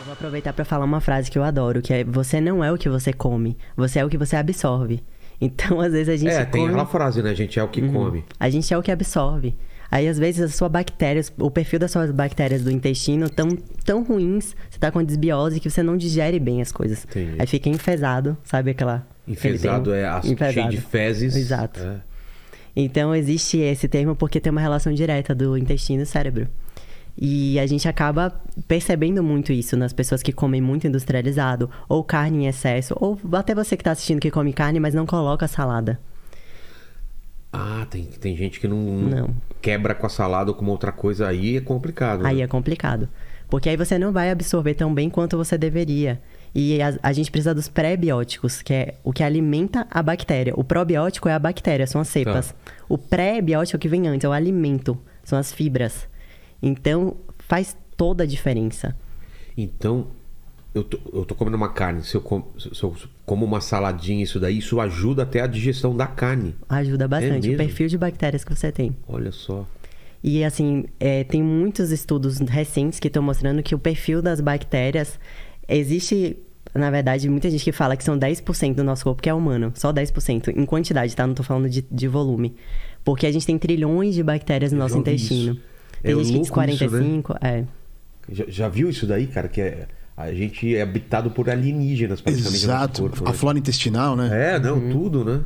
Vou aproveitar para falar uma frase que eu adoro, que é: você não é o que você come, você é o que você absorve. Então, às vezes a gente tem aquela frase, né? A gente é o que come. A gente é o que absorve. Aí, às vezes, as suas bactérias, o perfil das suas bactérias do intestino tão ruins, você tá com desbiose que você não digere bem as coisas. Entendi. Aí fica enfesado, sabe aquela... Enfesado cheio de fezes. Exato. Então, existe esse termo porque tem uma relação direta do intestino e cérebro. E a gente acaba percebendo muito isso nas pessoas que comem muito industrializado, ou carne em excesso, ou até você que tá assistindo que come carne, mas não coloca salada. Ah, tem gente que não quebra com a salada ou com outra coisa, aí é complicado. Aí né? é complicado. Porque aí você não vai absorver tão bem quanto você deveria. E a gente precisa dos pré-bióticos, que é o que alimenta a bactéria. O probiótico é a bactéria, são as cepas. Tá. O pré-biótico é o que vem antes, é o alimento, são as fibras. Então, faz toda a diferença. Então, eu tô comendo uma carne. Se eu como uma saladinha, isso ajuda até a digestão da carne. Ajuda bastante. O perfil de bactérias que você tem. Olha só. E, assim, tem muitos estudos recentes que estão mostrando que o perfil das bactérias... Existe, na verdade, muita gente que fala que são 10% do nosso corpo que é humano. Só 10%. Em quantidade, tá? Não tô falando de volume. Porque a gente tem trilhões de bactérias no nosso intestino. Isso. Tem gente que diz 45, isso, né? Já viu isso daí, cara? Que a gente é habitado por alienígenas, praticamente. Exato. Corpo, a né? flora intestinal, né? Tudo, né?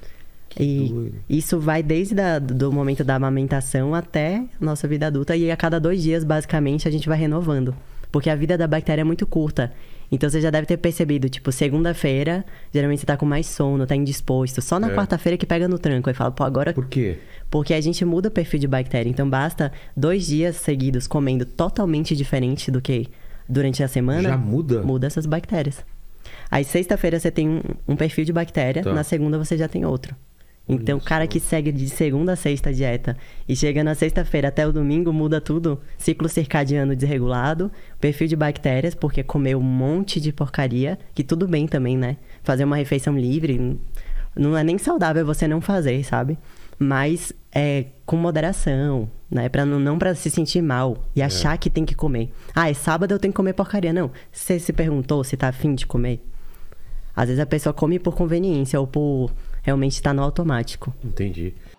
E isso vai desde do momento da amamentação até nossa vida adulta. E a cada 2 dias, basicamente, a gente vai renovando. Porque a vida da bactéria é muito curta. Então, você já deve ter percebido, tipo, segunda-feira, geralmente você tá com mais sono, tá indisposto. Só na quarta-feira que pega no tranco. Aí fala, pô, agora... Por quê? Porque a gente muda o perfil de bactéria. Então, basta 2 dias seguidos comendo totalmente diferente do que durante a semana. Já muda? Muda essas bactérias. Aí, sexta-feira, você tem um perfil de bactéria. Tá. Na segunda, você já tem outro. Então, o cara que segue de segunda a sexta a dieta e chega na sexta-feira até o domingo, muda tudo. Ciclo circadiano desregulado, perfil de bactérias, porque comeu um monte de porcaria, que tudo bem também, né? Fazer uma refeição livre não é nem saudável você não fazer, sabe? Mas com moderação, né? Não pra se sentir mal e achar que tem que comer. Ah, é sábado, eu tenho que comer porcaria. Não. Você se perguntou se tá afim de comer? Às vezes a pessoa come por conveniência ou por... realmente está no automático. Entendi.